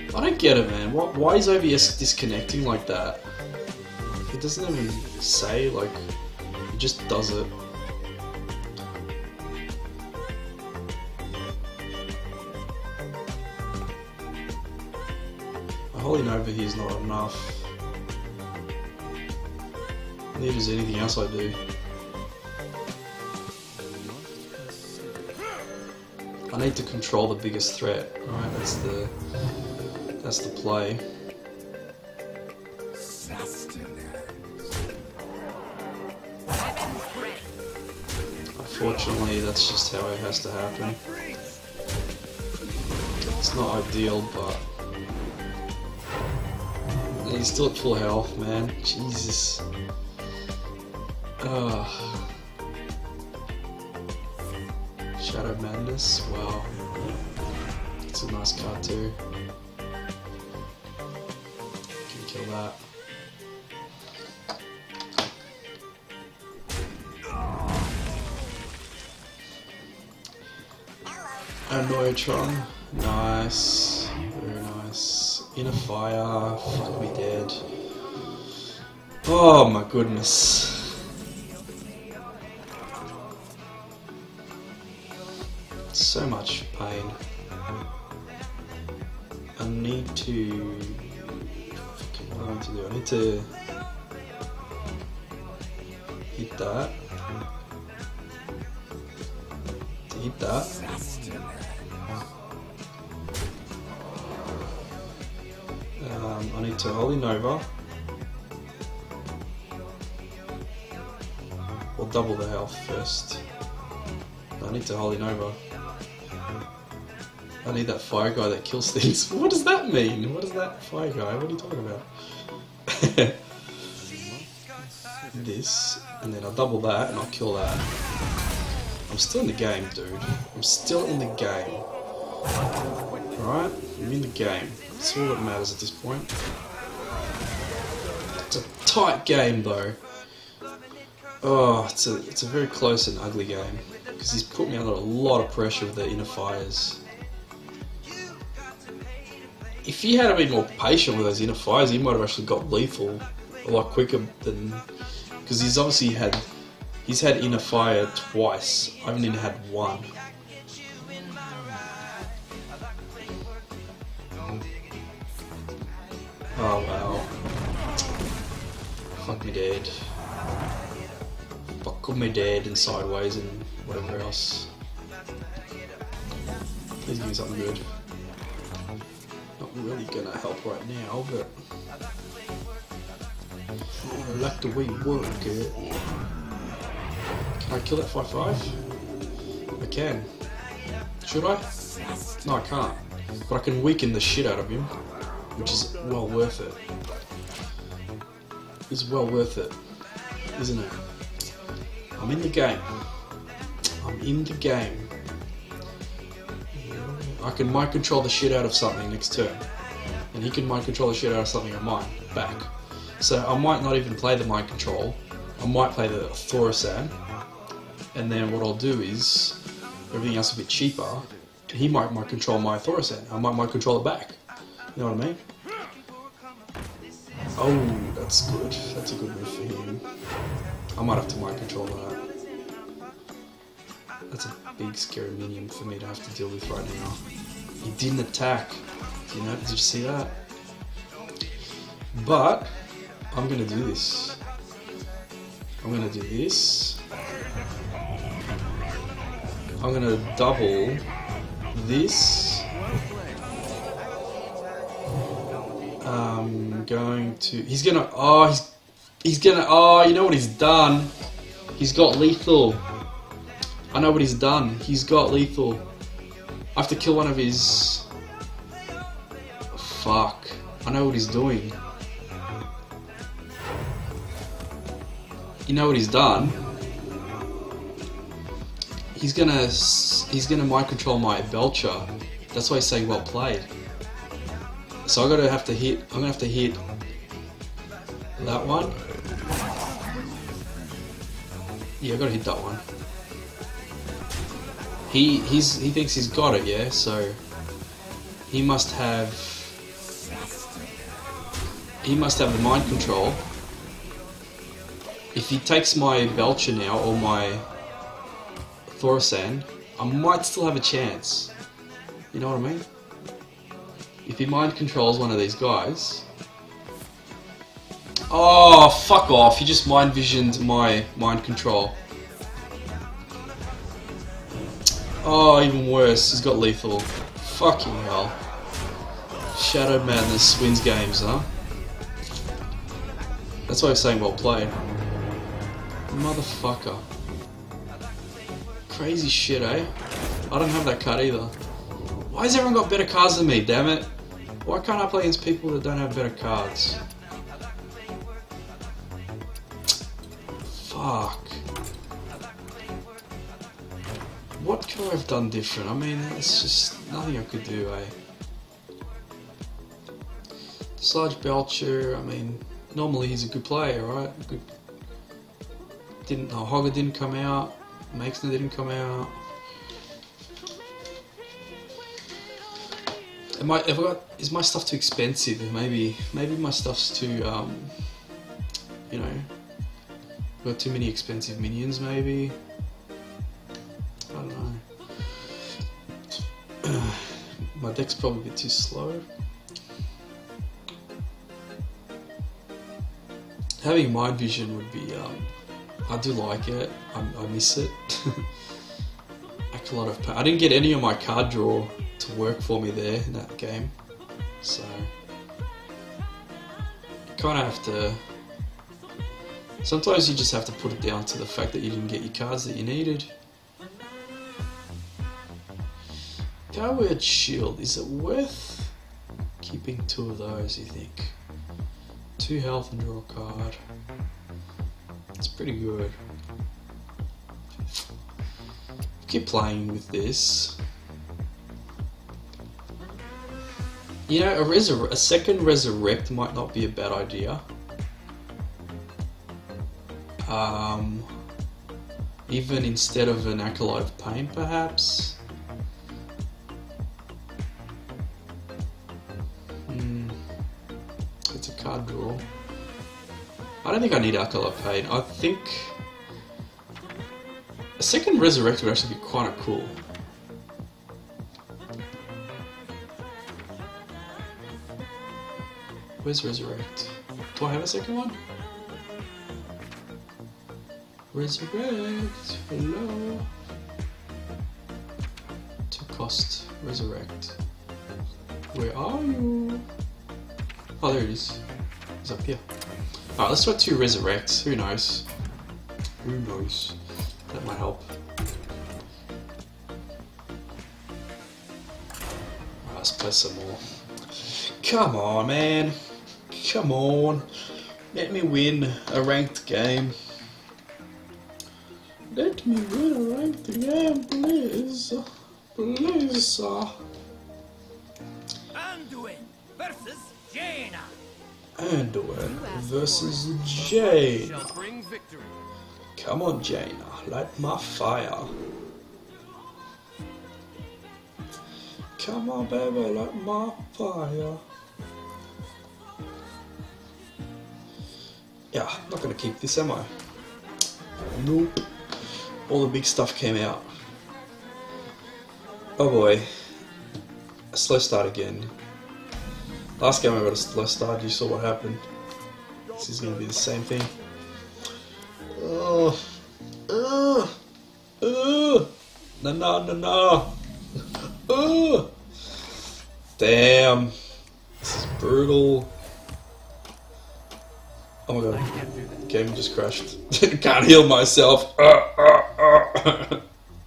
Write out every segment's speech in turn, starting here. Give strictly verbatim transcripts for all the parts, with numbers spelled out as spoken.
I don't get it, man. Why, why is O B S disconnecting like that? It doesn't even say, like, it just does it. A Holy Nova here is not enough. Neither is anything else I do. I need to control the biggest threat, right? That's the that's the play. Unfortunately, that's just how it has to happen. It's not ideal, but he's still at full health, man. Jesus. Ugh. Shadow Madness, wow. It's a nice card too. Can kill that. Annoytron, nice, very nice. Inner Fire, fuck me dead. Oh my goodness. So much pain. I need to... Fucking what do I need to do? I need to hit that. To hit that. Um, I need to Holy Nova. Or double the health first. I need to Holy Nova. I need that fire guy that kills things. What does that mean? What is that fire guy? What are you talking about? This, and then I'll double that and I'll kill that. I'm still in the game, dude. I'm still in the game. Alright? I'm in the game. That's all that matters at this point. It's a tight game, though. Oh, it's a, it's a very close and ugly game. Because he's put me under a lot of pressure with the Inner Fires. If he had been more patient with those Inner Fires, he might have actually got lethal a lot quicker than... Because he's obviously had... He's had Inner Fire twice. I haven't even had one. Oh wow. Fuck me dead. Fuck me dead and sideways and whatever else. Please give me something good. Not really gonna help right now, but I like the way you work it. Can I kill that five five? I can. Should I? No, I can't. But I can weaken the shit out of him, which is well worth it. It's well worth it, isn't it? I'm in the game. I'm in the game. I can mind control the shit out of something next turn. And he can mind control the shit out of something on mine, back. So I might not even play the mind control. I might play the Thaurissan. And then what I'll do is, everything else will be cheaper. He might mind control my Thaurissan. I might mind control it back. You know what I mean? Oh, that's good. That's a good move for him. I might have to mind control that. That's a big scary minion for me to have to deal with right now. He didn't attack. You know, did you see that? But I'm gonna do this. I'm gonna do this. I'm gonna double this. I'm going to. He's gonna. Oh, he's. He's gonna. Oh, you know what he's done? He's got lethal. I know what he's done. He's got lethal. I have to kill one of his... Fuck. I know what he's doing. You know what he's done? He's gonna... He's gonna mind control my Belcher. That's why he's saying well played. So I gotta have to hit... I'm gonna have to hit... that one. Yeah, I gotta hit that one. He he's he thinks he's got it, yeah. So he must have he must have the mind control. If he takes my Belcher now, or my Thaurissan, I might still have a chance. You know what I mean? If he mind controls one of these guys... Oh, fuck off. He just mind visioned my mind control. Oh, even worse. He's got lethal. Fucking hell. Shadow Madness wins games, huh? That's why I'm saying well played. Motherfucker. Crazy shit, eh? I don't have that card either. Why has everyone got better cards than me, damn it? Why can't I play against people that don't have better cards? Fuck. What could I have done different? I mean, it's just nothing I could do, eh? Sarge Belcher, I mean, normally he's a good player, right? Good. Didn't, no, Hogger didn't come out. Maxner didn't come out. Am I, have I got, is my stuff too expensive? Maybe, maybe my stuff's too, um, you know, got too many expensive minions, maybe. I don't know. My deck's probably a bit too slow. Having mind vision would be, um, I do like it. I, I miss it. Like a lot of, I didn't get any of my card draw to work for me there in that game, so you kind of have to. Sometimes you just have to put it down to the fact that you didn't get your cards that you needed. Coward Shield, is it worth keeping two of those, you think? Two health and draw a card. It's pretty good. Keep playing with this. You know, a, resur a second Resurrect might not be a bad idea. Um, even instead of an Acolyte of Pain, perhaps. Hmm. It's a card draw. I don't think I need Acolyte of Pain. I think a second Resurrect would actually be kind of cool. Where's Resurrect? Do I have a second one? Resurrect, hello. To cost Resurrect. Where are you? Oh, there it is. It's up here. Alright, let's try two Resurrects. Who knows? Who knows? That might help. Alright, let's play some more. Come on, man. Come on. Let me win a ranked game. Let me win a ranked game, please. Please. Anduin versus Jaina. Anduin versus Jaina. Come on, Jaina. Light my fire. Come on, baby. Light my fire. Yeah, I'm not gonna keep this, am I? Nope. All the big stuff came out. Oh boy. A slow start again. Last game I got a slow start, you saw what happened. This is gonna be the same thing. Oh. Oh. Oh. No, no, no, no. Oh. Damn. This is brutal. Oh my god, game just crashed. Can't heal myself. Uh, uh, uh.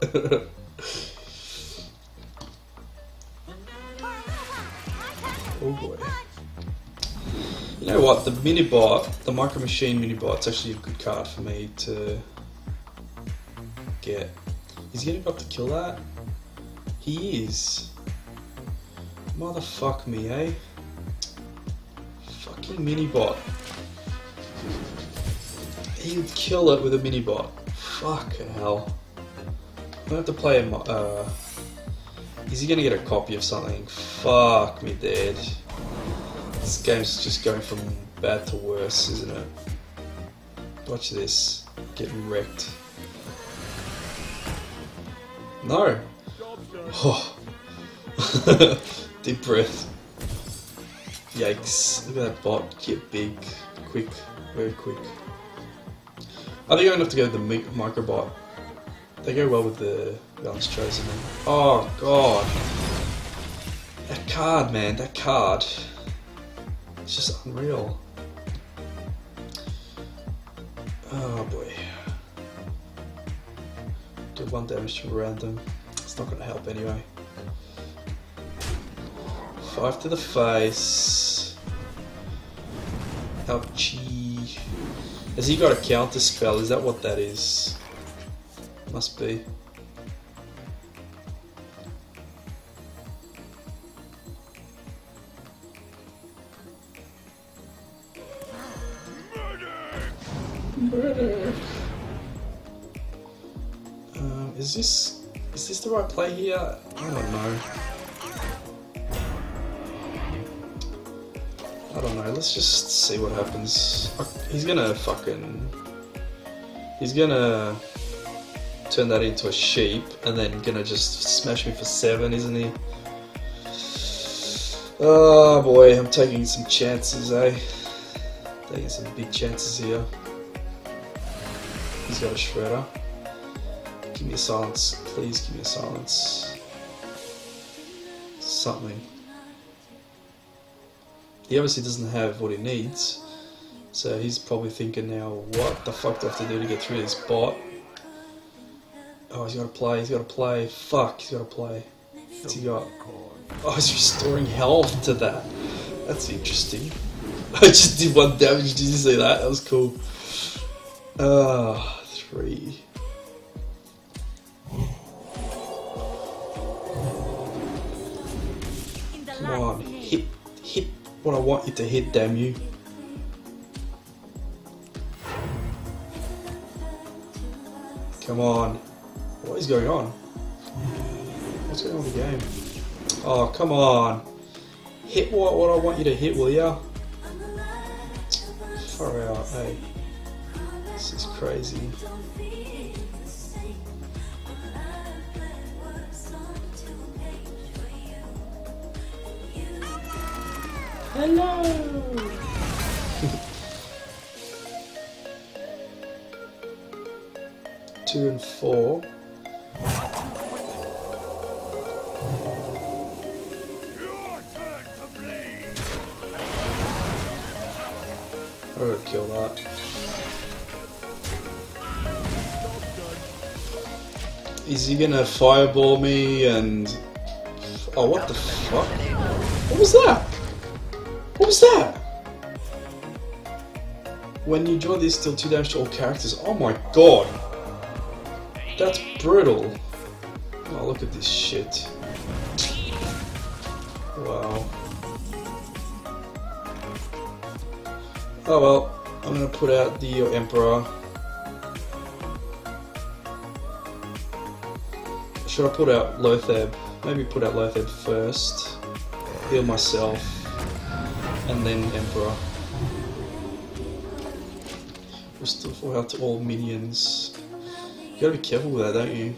Oh boy. You know what, the Minibot, the Micro Machine Minibot's actually a good card for me to get. Is he gonna up to kill that? He is. Motherfuck me, eh? Fucking Minibot. He would kill it with a Minibot. Fuck hell. I'm gonna have to play him. Uh, is he gonna get a copy of something? Fuck me dead. This game's just going from bad to worse, isn't it? Watch this. Getting wrecked. No! Oh. Deep breath. Yikes. Look at that bot. Get big. Quick. Very quick. I think I'm gonna have to go with the mi microbot. They go well with the Balance Chosen. Oh god. That card, man. That card. It's just unreal. Oh boy. Do one damage to random. It's not gonna help anyway. Five to the face. Ouchie. Has he got a counter spell? Is that what that is? Must be. Murder. Um, is this is this the right play here? I don't know. I don't know. Let's just see what happens. He's gonna fucking. He's gonna turn that into a sheep and then gonna just smash me for seven, isn't he? Oh boy, I'm taking some chances, eh? Taking some big chances here. He's got a shredder. Give me a silence, please give me a silence. Something. He obviously doesn't have what he needs, so he's probably thinking now, what the fuck do I have to do to get through this bot? Oh, he's got to play, he's got to play. Fuck, he's got to play. What's he got? Oh, he's restoring health to that. That's interesting. I just did one damage, did you see that? That was cool. Ah, uh, three. Come on, hit, hit what I want you to hit, damn you. Come on. What is going on? What's going on with the game? Oh, come on. Hit what, what I want you to hit, will ya? Far out, hey. This is crazy. Hello! Two and four. I would kill that. Is he gonna fireball me and... Oh, what the fuck? What was that? What was that? When you draw this, deal two damage to all characters. Oh my god! That's brutal. Oh, look at this shit. Wow. Oh well, I'm gonna put out the Emperor. Should I put out Lothab? Maybe put out Lothab first. Heal myself. And then Emperor. Restore full health to all minions. You gotta be careful with that, don't you?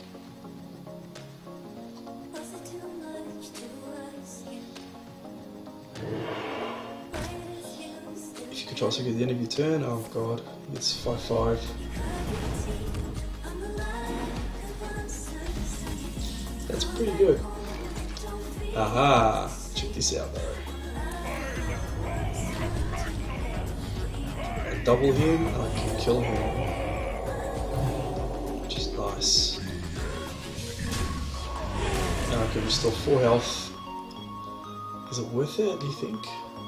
If you control something at the end of your turn, oh god, it's five five. That's pretty good. Aha! Check this out though. I double him and I can kill him. Which is nice. Now I can restore four health. Is it worth it, do you think?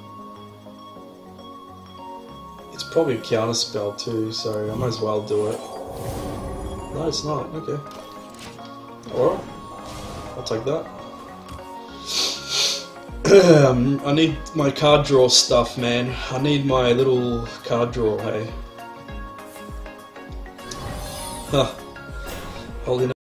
It's probably a counter spell too, so I might as well do it. No, it's not. Okay. Alright. I'll take that. um, I need my card draw stuff, man. I need my little card draw, hey. Huh. Holding